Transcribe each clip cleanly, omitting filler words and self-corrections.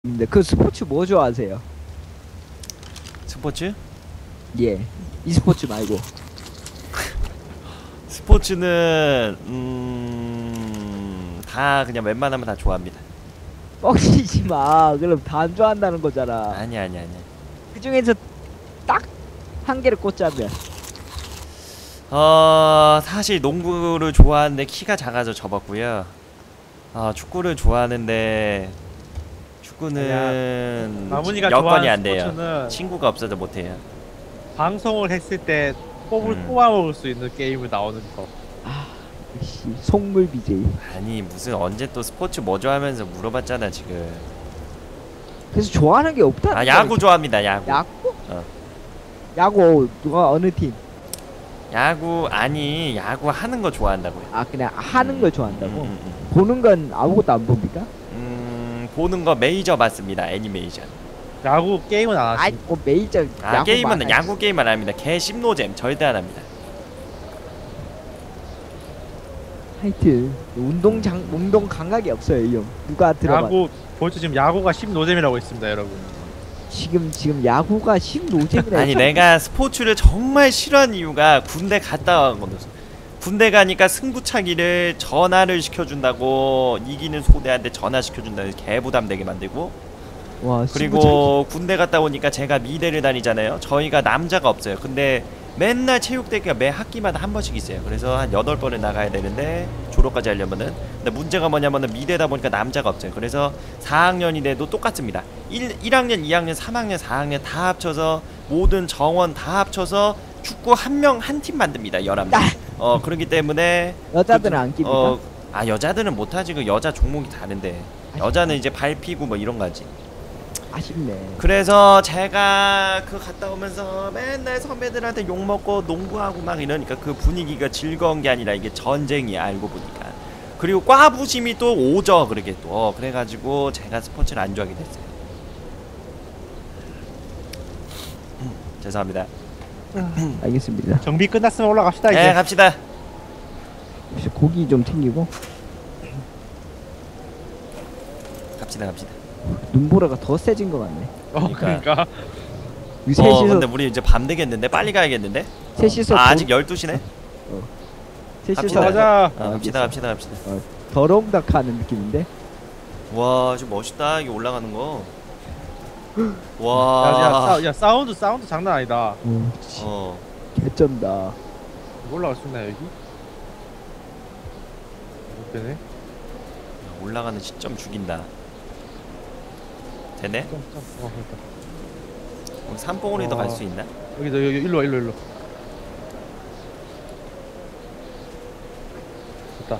근데 그 스포츠 뭐 좋아하세요? 스포츠? 예, e스포츠 말고. 스포츠는 다 그냥 웬만하면 다 좋아합니다. 뻥치지 마. 그럼 다 안 좋아한다는 거잖아. 아니. 그 중에서 딱 한 개를 꽂자면. 사실 농구를 좋아하는데 키가 작아서 접었고요. 축구를 좋아하는데 축구는 마무니가 여건이 좋아하는 안 돼요. 스포츠는 친구가 없어서 못해요. 방송을 했을 때 뽑아먹을 수 있는 게임을 나오는 거. 씨, 속물 BJ. 아니 무슨 언제 또 스포츠 뭐 좋아하면서 물어봤잖아 지금. 그래서 좋아하는 게 없다. 야구 좋아합니다. 야구. 야구? 어. 야구 누가 어느 팀? 야구 아니 야구 하는 거 좋아한다고요. 아 그냥 하는 걸 좋아한다고? 음. 보는 건 아무것도 안 봅니까? 보는 거 메이저 맞습니다. 애니메이션. 야구 게임은 안 하시. 아이 뭐 메이저 야구 게임은 야구 게임은 안 합니다. 개 심노잼 절대 안 합니다. 하여튼 운동 감각이 없어요 이 형. 누가 들어봐. 야구 벌써 지금 야구가 10노잼이라고 있습니다, 여러분. 지금 야구가 신노잼이라. 아니 내가 스포츠를 정말 싫어하는 이유가 군대 갔다 온 거였어. 군대 가니까 승부차기를 전화를 시켜준다고, 이기는 소대한테 전화 시켜준다고 개 부담되게 만들고. 와, 그리고 군대 갔다 오니까 제가 미대를 다니잖아요. 저희가 남자가 없어요. 근데 맨날 체육대회가 매 학기마다 한 번씩 있어요. 그래서 한 8번을 나가야 되는데 졸업까지 하려면은. 근데 문제가 뭐냐면은 미대다 보니까 남자가 없어요. 그래서 4학년이 돼도 똑같습니다. 1학년, 2학년, 3학년, 4학년 다 합쳐서 모든 정원 다 합쳐서 축구 한 팀 만듭니다. 11명. 그렇기 때문에 여자들은 안 낍니까? 여자들은 못하지. 그 여자 종목이 다른데. 여자는 이제 밟히고 뭐 이런 거지. 아쉽네. 그래서 제가 그 갔다 오면서 맨날 선배들한테 욕먹고 농구하고 막 이러니까 그 분위기가 즐거운 게 아니라 이게 전쟁이야, 알고 보니까. 그리고 꽈부심이 또 오죠. 그러게 또 그래가지고 제가 스포츠를 안 좋아하게 됐어요. 죄송합니다. 알겠습니다. 정비 끝났으면 올라갑시다 이제. 네, 갑시다. 혹시 고기 좀 챙기고. 갑시다. 눈보라가 더 세진 것 같네. 그러니까. 셋이서 근데 우리 이제 밤 되겠는데? 빨리 가야겠는데? 셋이서 아직 12시네? 셋이서 가자. 갑시다. 더렁닥 하는 느낌인데. 와, 좀 멋있다. 이게 올라가는 거. 와. 야, 사운드 장난 아니다. 개쩐다. 올라갈 수 있나 여기? 못 되네. 올라가는 시점 죽인다. 되네? 됐다. 우리 산봉우리도 갈 수 있나? 여기 일로 와. 됐다.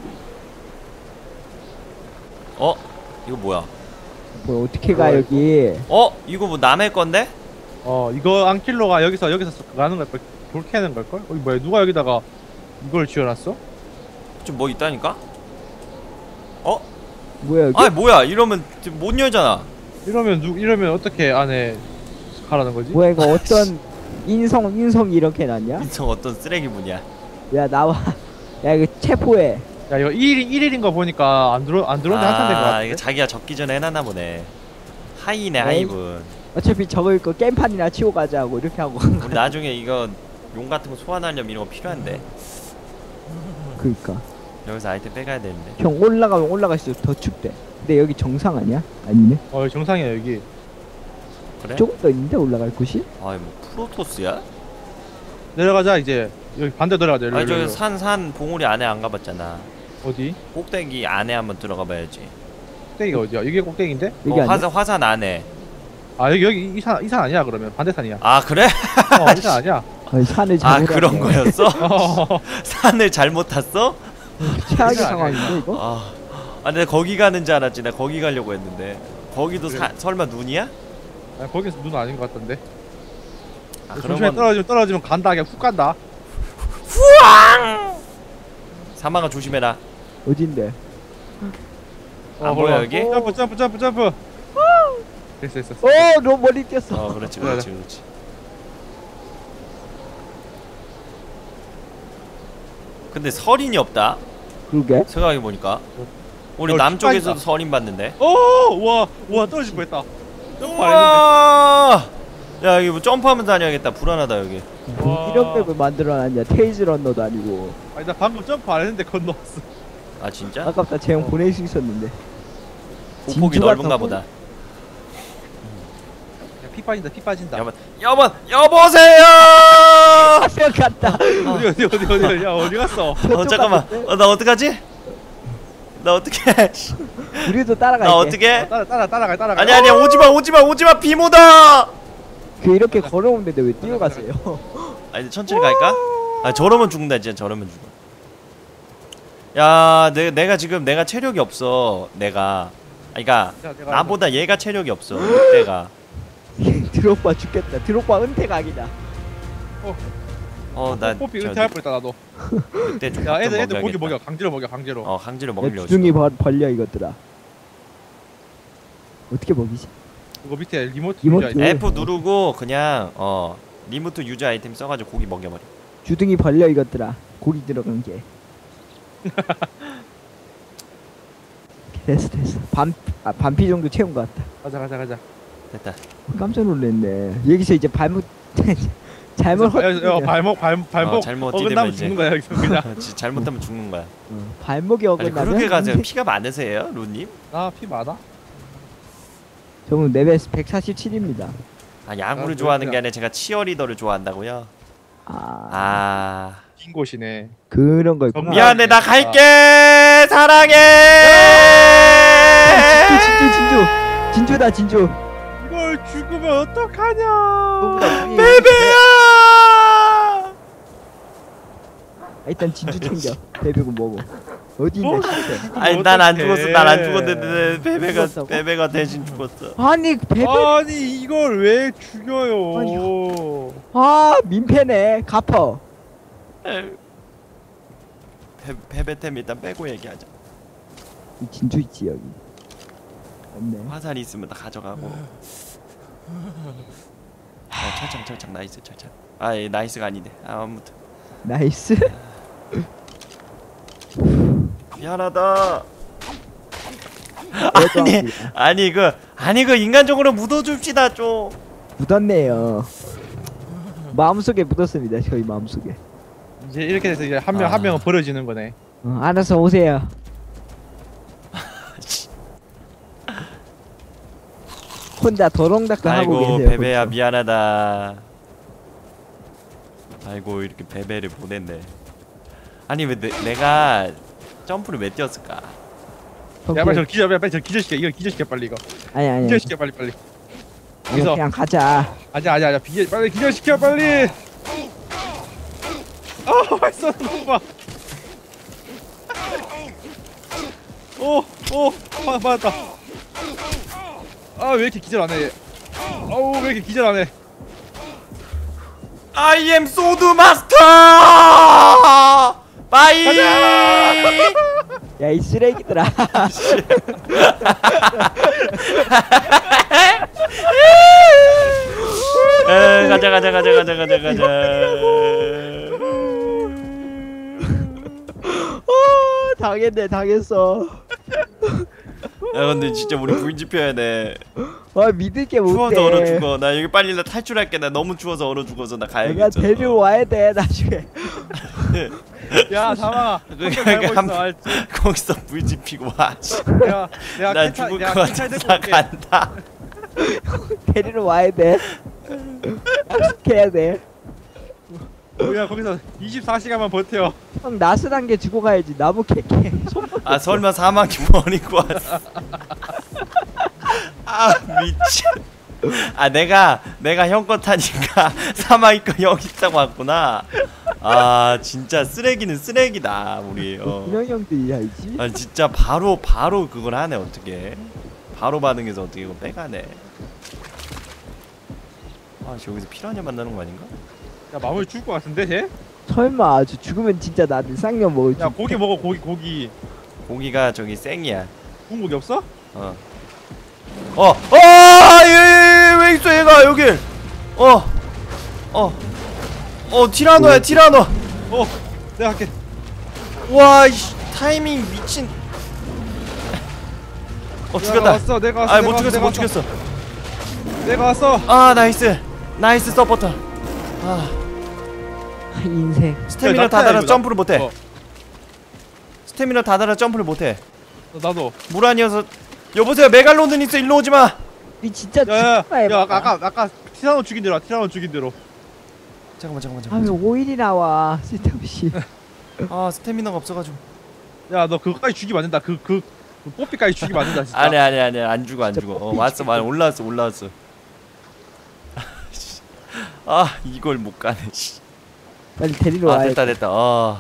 이거 뭐야? 뭐 어떻게 가 여기? 이거 뭐 남의 건데? 이거 안킬로가 여기서 가는 걸걸? 돌 캐는 걸걸? 뭐야, 누가 여기다가 이걸 지어놨어? 좀 뭐 있다니까? 뭐야 여기? 아니 뭐야, 이러면 못 열잖아. 이러면 어떻게 안에 가라는 거지? 뭐야 이거 어떤 인성이 이렇게 났냐? 인성 어떤 쓰레기분이야. 야 나와. 야 이거 체포해. 야, 이거 1일인 거 보니까 안 들어온 지 한참 된 거 같아. 이거 자기가 적기 전에 해놨나 보네. 하이네, 에이. 하이분. 어차피 저걸 거 깽판이나 치고 가자고 이렇게 하고. 우리 나중에 이거 용 같은 거 소환하려면 이런 거 필요한데. 그니까. 여기서 아이템 빼가야 되는데. 형 올라가면 올라갈수록 더 춥대. 근데 여기 정상 아니야? 아니네. 정상이야 여기. 그래? 조금 더 있는데 올라갈 곳이? 뭐 프로토스야? 내려가자 이제. 여기 반대 내려가자. 아니 저기 산 봉우리 안에 안 가봤잖아. 어디? 꼭대기 안에 한번 들어가 봐야지. 꼭대기가 어디야? 이게 꼭대기인데? 여기 아니야? 화산 안에. 여기 이 산 아니야 그러면 반대 산이야. 그래? 이 산 아니야. 산을 잘못 그런 왔네. 거였어? 산을 잘못 탔어? 최악의 이거 상황인데 이거? 근데 거기 가는 줄 알았지. 나 거기 가려고 했는데. 거기도 그래. 설마 눈이야? 거기서 눈 아닌 것 같던데. 그러면 조심해. 떨어지면 간다. 그냥 훅 간다. 후앙! 사망아 조심해라. 어딘데? 안 보여 여기? 점프. 됐어. 너무 멀리 뛰었어. 그렇지. 근데 설인이 없다. 그러게. 생각해보니까 우리 야, 남쪽에서도 킥박이다. 선임 받는데. 와 떨어질 뻔했다. 점프 안 우와! 야 여기 뭐 점프하면서 다녀야겠다. 불안하다 여기. 와. 이런 맵을 만들어놨냐. 테이즈 런너도 아니고. 아니 나 방금 점프 안 했는데 건너왔어. 아 진짜? 아깝다. 쟤형 보낼 수 있었는데. 보폭이 진주가 넓은가 더 보다. 야, 피 빠진다 피 빠진다. 여보세요! 학생 같다. 어디 야 어디 갔어? 잠깐만. 나 어떡하지? 나 어떡해? 우리도 따라갈게. 나 어떡해? 따라가. 아니야 오지마 비모다. 그 이렇게 걸어오면 되는데 왜 뛰어가세요? 아니 천천히 갈까? 아 저러면 죽는다 진짜. 저러면 죽어. 야 내가 지금 내가 체력이 없어. 내가 그러니까 나보다 얘가 체력이 없어. 늑대가. 드록바 죽겠다. 드록바 은퇴 각이다. 나 뽀삐 은퇴할 뻔했다 나도. 늑대 좀 야 애들 먹여야겠다. 고기 먹여 강제로 먹여 강제로. 강제로 야, 먹이려고. 주둥이 벌려 이것들아. 어떻게 먹이지? 이거 밑에 리모트 리모트. 유지하자. F 누르고 그냥 리모트 유저 아이템 써가지고 고기 먹여버려. 주둥이 벌려 이것들아. 고기 들어간 게. 됐어. 반피 정도 채운 것 같다. 가자. 됐다. 깜짝 놀랐네. 여기서 이제 발목 잘못 발목 잘못 어긋나면 뛰면 죽는 거야 여기서 그냥. 진짜 잘못하면 죽는 거야. 발목이 아니 어긋나면 그렇게 가세요. 피가 많으세요, 루님? 나 피 많아? 저는 레벨 147입니다. 아 야구를 아, 좋아하는 게 그렇구나. 아니라 제가 치어리더를 좋아한다고요. 아, 긴 곳이네. 그런 거 있구나. 미안해 나 갈게. 사랑해. 진주다 진주. 이걸 죽으면 어떡하냐? 베베야. 일단 진주 챙겨. 베베고 먹어. 어디 있냐 진짜. 아니 난 안 어떡해. 죽었어. 난 안 죽었는데 죽었다고? 베베가 대신 죽었어. 아니 베베. 아니 이걸 왜 죽여요? 아 민폐네. 갚어. 베베템 일단 빼고 얘기하자. 이 진주 있지 여기. 없네. 화살이 있으면 다 가져가고. 철창 나이스 철창. 나이스가 아니네. 아무튼 나이스. 미안하다. 그래도 아니 그 인간적으로 묻어줍시다 좀. 묻었네요. 마음속에 묻었습니다. 저희 마음속에. 이제 이렇게 돼서 이제 한 명은 버려지는 거네. 알아서 오세요. 혼자 도롱닥도 하고 아이고 계세요. 베베야 벌써. 미안하다. 아이고 이렇게 베베를 보냈네. 아니 왜 내가 점프를 왜 뛰었을까? 야 빨리 저 기절시켜. 이거 기절시켜 빨리 이거. 아니. 기절시켜 빨리. 아니, 여기서. 그냥 가자. 아니야. 빨리 기절시켜 빨리. 벌써 너무 봐. 맞았다. 왜 이렇게 기절 안 해? 왜 이렇게 기절 안 해? I am 소드 마스터. 바이. 야 이 쓰레기들아. 가자. 당했어. 야 근데 진짜 우리 VGP 해야 돼. 믿을 게 못돼. 추워서 얼어 죽어. 나 여기 빨리 나 탈출할게. 나 너무 추워서 얼어 죽어서 나 내가 가야겠어. 데려와야 돼 나중에. 야 사망아. 거기서 VGP고 와. 내가 나 죽을 것 같아서 나 간다. 데리러 와야 돼. 약속해야 돼. 야 거기서 24시간만 버텨. 형 나스란 게 주고 가야지. 나무 캐캐. 아 설마 사막이 버리고 왔어. 미친. 내가 형 거 타니까 사막이 거 여기 있다고 왔구나. 진짜 쓰레기는 쓰레기다 우리. 분명 형들이 알지. 진짜 바로 그걸 하네. 어떻게 바로 반응해서 어떻게 이거 빼가네. 여기서 피라냐 만나는 거 아닌가? 야 마무리 죽을 것 같은데 쟤? 설마 아주 죽으면 진짜 나한테 쌍년 먹을 야 고기 먹어 고기. 고기가 저기 생이야. 구운 고기 없어? 왜 있어 얘가 여기. 티라노야 티라노. 내가 할게. 와 타이밍 미친. 죽였다. 왔어. 내가 왔어. 아못 죽였어 못 죽였어. 내가 왔어. 아 나이스 나이스 서포터. 아 인생. 스태미너 야, 다 낙타야, 달아 이거. 점프를 못해. 어. 스태미너 다 달아 점프를 못해. 나도. 물 아니어서. 여보세요 메갈로돈 있어 일로 오지 마. 이 진짜 야야야. 죽어야 야 아까 티라노 죽인 대로. 티라노 죽인 대로. 잠깐만. 아왜 오일이 나와 쓸데없이. 아 스태미너가 없어가지고. 야 너 그거까지 죽이면 안 된다. 그 뽀삐까지 죽이면 안 된다 진짜. 아니 안 죽어 안 죽어. 왔어 올라왔어. 아 이걸 못 가네. 씨. 빨리 데리러 아 와야 됐다. 아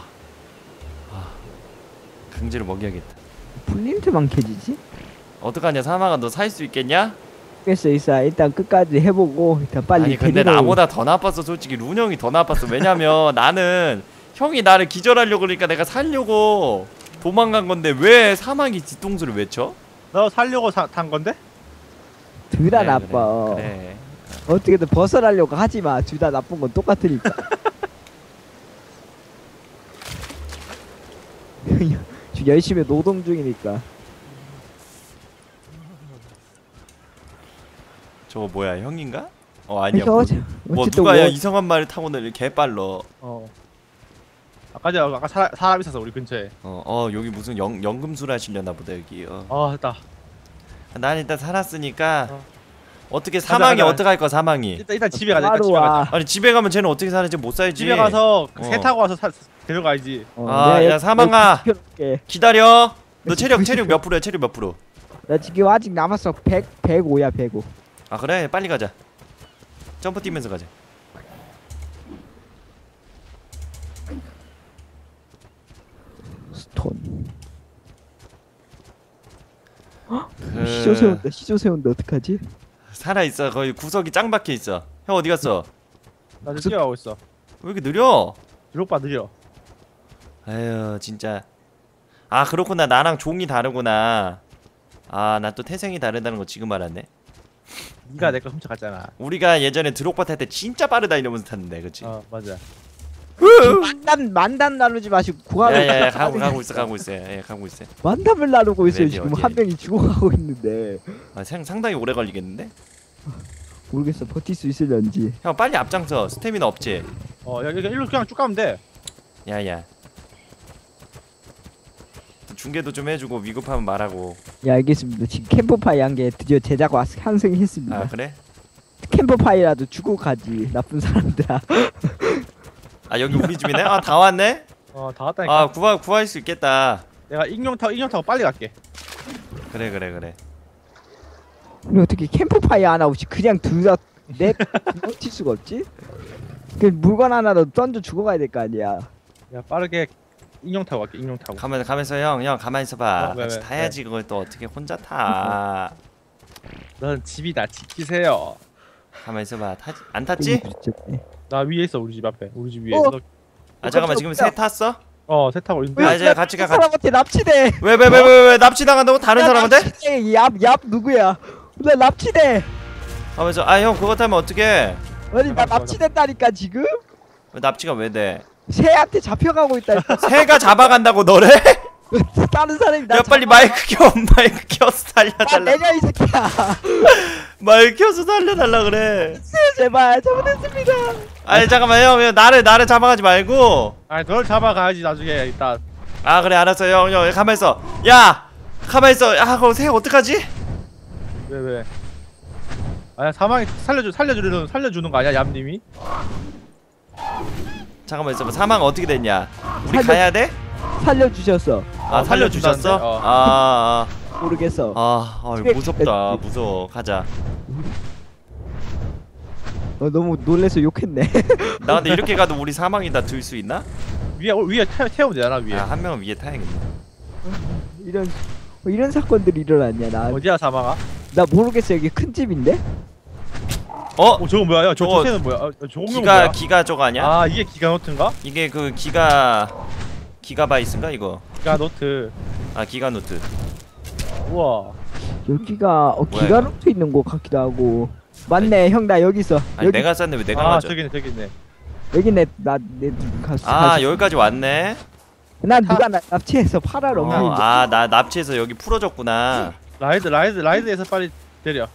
강제로 먹여야겠다. 풀림트만 캐지지? 어떡하냐 사마가 너 살 수 있겠냐? 있어 일단 끝까지 해보고 일단 빨리 아니 근데 데리러 나보다 더 나빴어 솔직히 룬 형이 더 나빴어. 왜냐면 나는 형이 나를 기절하려고 그러니까 내가 살려고 도망간 건데 왜 사막이 뒤통수를 외쳐? 너 살려고 탄 건데? 둘 다 나빠. 그래. 어떻게든 벗어나려고 하지마. 둘 다 나쁜 건 똑같으니까. 지금 열심히 노동 중이니까. 저거 뭐야 형인가? 아니야 뭐 어쨌든 누가 야 뭐 이상한 말을 타고는 개빨러. 아까 사람 있었어 우리 근처에. 여기 무슨 연금술 하시려나 보다 여기. 됐다. 난 일단 살았으니까 어. 어떻게 사망이 가자. 어떡할 거야 사망이. 일단 집에 가자. 일단 바로 집에 가자. 와. 아니 집에 가면 쟤는 어떻게 사는지 못 살지. 집에 가서 어. 새 타고 와서 데려가야지. 야 사망아 지켜놓을게. 기다려. 너 체력 몇 프로야? 체력 몇 프로? 나 지금 아직 남았어. 105야 105. 아 그래 빨리 가자. 점프 뛰면서 가자. 스톤. 시조 세운다. 시조 세운다. 어떡하지? 살아있어. 거의 구석이 짱 박혀있어. 형 어디 갔어? 나 지금 뛰어가고 있어. 왜 이렇게 느려? 드롭바 느려. 아유 진짜. 아 그렇구나. 나랑 종이 다르구나. 아 나 또 태생이 다르다는 거 지금 알았네. 네가 내 거 훔쳐갔잖아. 우리가 예전에 드롭바 탈 때 진짜 빠르다 이러면서 탔는데 그치? 맞아. 만담 나누지 마시고 구하러 야야야 가고 있어. 예 가고 있어. 만담을 나누고 있어요. 어디, 지금 어디? 한 명이 죽어가고 있는데 상당히 오래 걸리겠는데? 모르겠어. 버틸 수 있을런지. 형 빨리 앞장서. 스태미나 없지? 여기 일로 그냥 쭉 가면 돼. 야야 중계도 좀 해주고 위급하면 말하고. 예 알겠습니다. 지금 캠프파이 한 개 드디어 제작과 환승했습니다. 아 그래? 캠프파이라도 주고 가지 나쁜 사람들아. 아 여기 우리 집이네? 아 다 왔네? 다 왔다니까. 아 구할 수 있겠다. 내가 인형 타고 빨리 갈게. 그래. 우리 어떻게 캠프파이 안 하고 그냥 둘다내 버틸 수가 없지? 그 물건 하나라도 던져 주고 가야 될 거 아니야. 야 빠르게 인형 타고 갈게. 인형 타고. 가면서 형 가만히 있어봐. 왜, 같이 왜, 타야지. 그걸 또 어떻게 혼자 타. 넌 집이다. 지키세요. 가만히 있어봐. 안 탔지? 나 위에 있어. 우리 집 앞에. 우리 집 위에. 아 잠깐만 지금 새 탔어? 새 타고 있는데. 아, 이제 같이 가, 사람한테 납치돼. 왜 납치당한다고? 다른 사람한테? 얍 누구야? 나 납치돼. 하면서 아 형 그거 타면 어떡해? 아니 나 납치됐다니까 지금? 왜 납치가 왜 돼? 새한테 잡혀가고 있다. 새가 잡아간다고 너를? 다른 사람이 나 야 빨리 마이크 켜서 살려달라. 내가 이 새끼야. 마이크 켜서 살려달라 그래. 제발 잘못했습니다. 아니 잠깐만 형 나를 잡아가지 말고. 아니 널 잡아가야지 나중에 일단. 아 그래 알았어 형 가만 있어. 야 가만 있어. 아 그럼 새 어떡하지? 왜? 아야 사망이 살려주는 거 아니야 얌님이? 잠깐만 있어봐. 사망 어떻게 됐냐? 우리 살려- 가야 돼? 살려주셨어. 아 살려주셨어? 살려준다는데? 모르겠어. 무섭다. 무서워. 가자. 너무 놀래서 욕했네. 나 근데 이렇게 가도 우리 사망이 다 들 수 있나? 위에 태우면 되잖아 위에. 한 명은 위에 타야겠네. 이런 사건들이 일어났냐 나. 어디야 사망아? 나 모르겠어. 여기 큰 집인데? 저거 뭐야? 야, 저거 저새는 뭐야? 저거 뭐야? 기가 저거 아니야? 아 이게 기가노트인가? 이게 그 기가바이스인가 이거? 기가노트. 아 기가노트. 우와. 여기가 뭐야, 기가노트 있는 거 같기도 하고. 맞네 형 나 여기 있어. 아니 여기 내가 쌌네 왜 내가 맞아? 저기 있네. 여기 내 가수. 아 여기까지 왔네. 난 누가 나 납치해서 팔아러 옮겨. 나 납치해서 여기 풀어줬구나. 라이드에서 빨리 때려.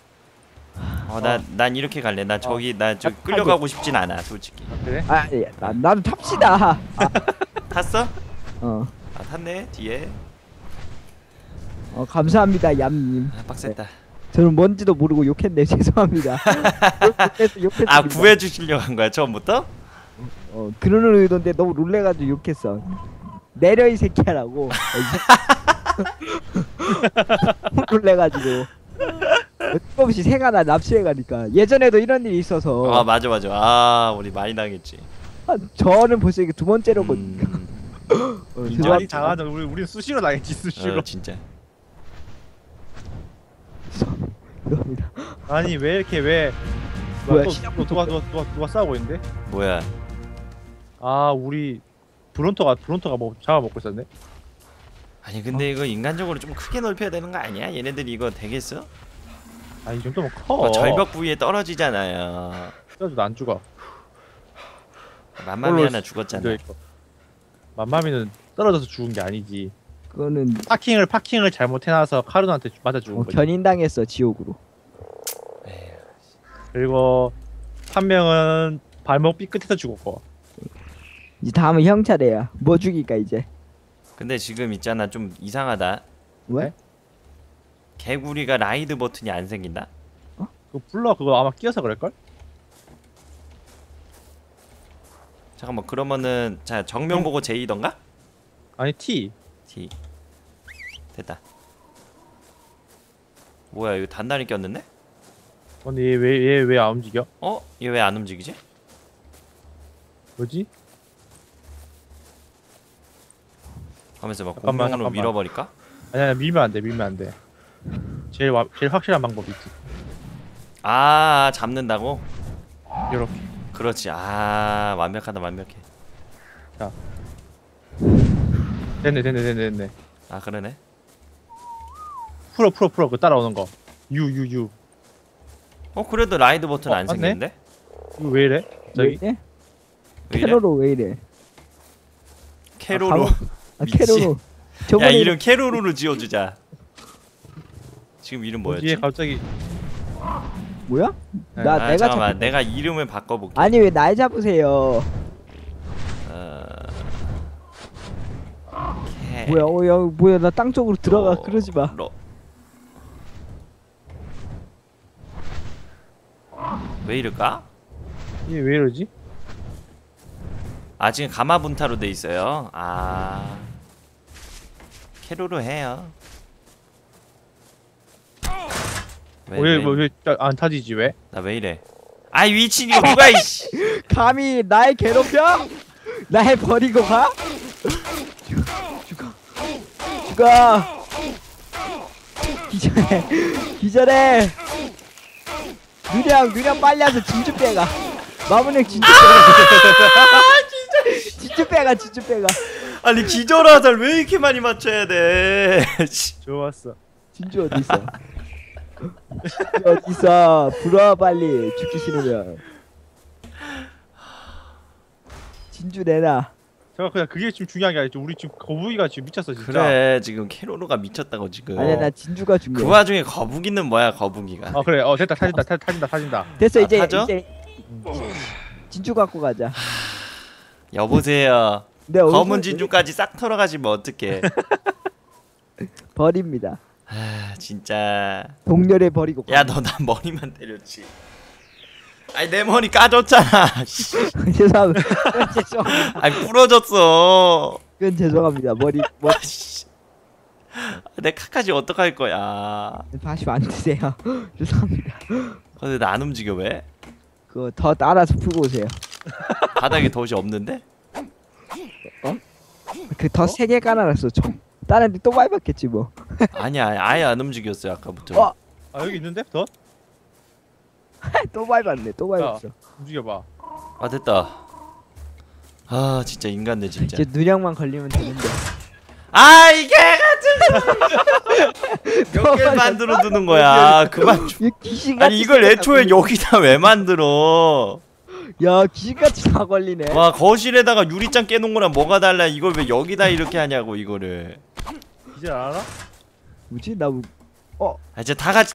난 이렇게 갈래. 나 저기 나 저기 끌려가고 싶진 않아 솔직히. 그래? 아, 나도 탑시다. 탔어? 어, 아 탔네 뒤에. 감사합니다, 얌님. 아 빡셌다. 저는 뭔지도 모르고 욕했네. 죄송합니다. 욕했습니다. 아 구해주시려고 한 거야 처음부터? 그러는 의도인데 너무 놀래가지고 욕했어. 내려 이 새끼야라고. 놀래가지고. 조금씩 생각나 납치해가니까. 예전에도 이런 일이 있어서. 아 맞아. 아 우리 많이 당했지. 저는 벌써 이게 두 번째로거든요. 많이 죄송합니다. 장하자. 우리 수시로 당했지 수시로. 진짜. 죄송합니다. 아니 왜 이렇게 왜? 뭐야, 또 시작부터 누가 싸우고 있는데? 뭐야? 아 우리 브론토가 뭐 잡아먹고 있었네. 아니 근데 이거 인간적으로 좀 크게 넓혀야 되는 거 아니야? 얘네들이 이거 되겠어? 아 이 정도면 커. 절벽 부위에 떨어지잖아요. 그래도 안 죽어. 맘마미 하나 죽었잖아. 맘마미는 떨어져서 죽은 게 아니지. 그거는 파킹을 잘못해놔서 카르노한테 맞아 죽은 거지. 견인당했어 지옥으로. 에휴. 그리고 한 명은 발목 삐끗해서 죽었고. 이제 다음은 형 차례야. 뭐 죽일까 이제? 근데 지금 있잖아 좀 이상하다. 왜? 개구리가 라이드 버튼이 안 생긴다. 그거 아마 끼어서 그럴걸? 잠깐만 그러면은 자 정면 보고 J던가? 아니 T. T 됐다. 뭐야 이거 단단히 꼈는데? 근데 얘 왜 안 움직여? 얘 왜 안 움직이지? 뭐지? 하면서 막 잠깐만, 공룡으로 잠깐만. 밀어버릴까? 아니야 밀면 안 돼. 제일 확실한 방법이 있지. 아 잡는다고? 이렇게. 그렇지. 아 완벽하다 완벽해. 됐네. 아 그러네. 풀어 그 따라오는 거. U. 그래도 라이드 버튼 안 맞네? 생기는데? 이거 왜 이래? 왜 저기 이래? 왜 이래? 캐로로 왜 이래? 캐로로. 미치. 캐로로. 야 저번에 이름 캐로로로 지어주자. 지금 이름 뒤에 뭐였지? 갑자기 뭐야? 네. 나 내가 잠깐만 잡... 내가 이름을 바꿔볼게. 아니 왜 날 잡으세요? 뭐야? 야 뭐야? 나 땅 쪽으로 들어가. 그러지 마. 왜 이럴까? 이게 왜 이러지? 아 지금 가마 분타로 돼 있어요. 아 캐로로 해요. 왜 안 타지지 왜? 나 왜 이래? 아이 미친 이거 누가 이씨. 감히 날 괴롭혀? 날 버리고 가? 죽어. 기절해. 누령 빨리 와서 진주 빼가. 마무령 진주 빼가. 진주 빼가. 아니 기절화살 왜 이렇게 많이 맞춰야 돼? 좋았어. 진주 어디 있어? 어디 있어? 불어 빨리 죽기 싫으면. 진주 내놔. 제가 그냥 그게 지금 중요한 게 아니죠. 우리 지금 거북이가 지금 미쳤어 진짜. 그래 지금 캐로로가 미쳤다고 지금. 아니야 나 진주가 중요해. 그 와중에 거북이는 뭐야 거북이가. 그래 됐다 타진다. 됐어 이제 타죠? 이제 진주 갖고 가자. 여보세요. 내 얼굴 검은 진주까지 싹 털어가시면 어떡해. 버립니다. 아 진짜. 동렬에 버리고. 야 너 나 머리만 때렸지. 아니 내 머리 까졌잖아. 씨. 죄송합니다. 죄송합니다. 아니 부러졌어. 그건 죄송합니다. 머리 씨. 내 카까지 어떡할 거야. 다시 안 드세요. 죄송합니다. 근데 나 안 움직여 왜? 그거 더 따라서 풀고 오세요. 바닥에 덫이 없는데? 그 더 세게 깔아놨어. 총. 다른 데 또 밟았겠지 뭐. 아니야 아예 안 움직였어 아까부터. 어? 아 여기 있는데 더? 또 밟았네. 또 밟았어. 움직여봐. 아 됐다. 아 진짜 인간네 진짜. 이제 누령만 걸리면 되는데. 아 이게 몇 개 만들어 두는 거야. 그만 좀. 이 귀신같이 아니 이걸 생겼다, 애초에 우리. 여기다 왜 만들어? 야 귀신같이 다 걸리네. 와 거실에다가 유리창 깨놓은 거랑 뭐가 달라? 이걸 왜 여기다 이렇게 하냐고 이거를. 이제 알아? 뭐지? 나 어. 아, 이제 다 같이